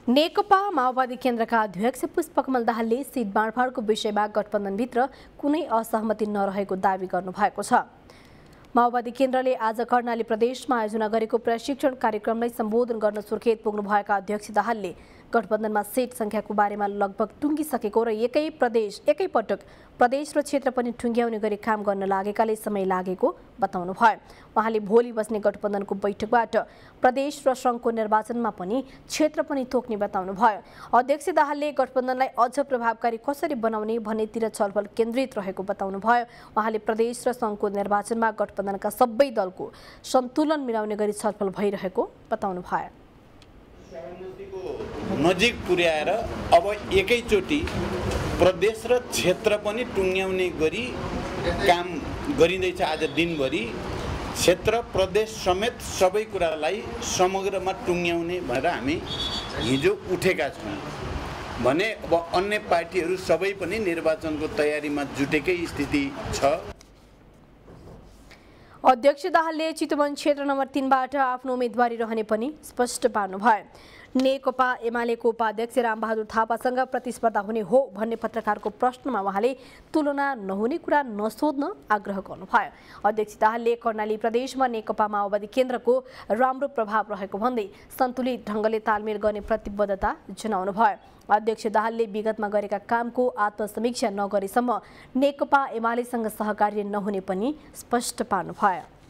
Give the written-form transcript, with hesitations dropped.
नेकपा माओवादी केन्द्रका अध्यक्ष पुष्पकमल दाहालले सिट बाँडफाँडको विषयमा गठबन्धनभित्र कुनै असहमति नरहेको दावी गर्नुभएको छ। माओवादी केन्द्रले आज कर्णाली प्रदेशमा आयोजना गरेको प्रशिक्षण कार्यक्रमलाई सम्बोधन गर्न सुर्खेत पुग्नुभएका अध्यक्ष दाहालले गठबन्धनमा सीट संख्याको बारेमा लगभग टुङ्गिसकेको र एकैपटक प्रदेश र क्षेत्र पनि टुङ्ग्याउने गरी काम गर्न लागेकाले समय लागेको बताउनुभयो। उहाँले भोलि बस्ने गठबन्धनको बैठकबाट प्रदेश र सङ्घको निर्वाचनमा पनि क्षेत्र पनि तोक्ने बताउनुभयो। अध्यक्ष दाहालले गठबन्धनलाई अझ प्रभावकारी कसरी बनाउने भन्नेतिर छलफल केन्द्रित रहेको बताउनुभयो। उहाँले प्रदेश र सङ्घको निर्वाचनमा गठबन्धनका सबै दलको सन्तुलन मिलाउने गरी छलफल भइरहेको बताउनुभयो। नजिक पुर्याएर अब एकैचोटि प्रदेश र क्षेत्र पनि टुङ्ग्याउने गरी काम गरिँदैछ। आज दिनभरि क्षेत्र प्रदेश समेत सबै कुरालाई समग्रमा टुङ्ग्याउने भनेर हामी हिजो उठेका छौँ भने अब अन्य पार्टीहरू सबै पनि निर्वाचनको तयारीमा जुटेकै स्थिति छ। अध्यक्ष दाहालले चितवन क्षेत्र नम्बर 3 बाट आफ्नो उम्मेदवारी रहने पनि स्पष्ट पार्नुभयो। नेकपा एमालेको उपाध्यक्ष रामबहादुर थापासँग प्रतिस्पर्धा हुने हो भन्ने पत्रकारको प्रश्नमा उहाँले तुलना नहुने कुरा नसोध्न आग्रह गर्नुभयो। अध्यक्ष दाहालले कर्णाली प्रदेशमा नेकपा माओवादी केन्द्रको राम्रो प्रभाव रहेको भन्दै सन्तुलित ढङ्गले तालमेल गर्ने प्रतिबद्धता जनाउनुभयो। अध्यक्ष दाहालले विगतमा गरेका कामको आत्मसमीक्षा नगरेसम्म नेकपा एमालेसँग सहकार्य नहुने पनि स्पष्ट पार्नुभयो।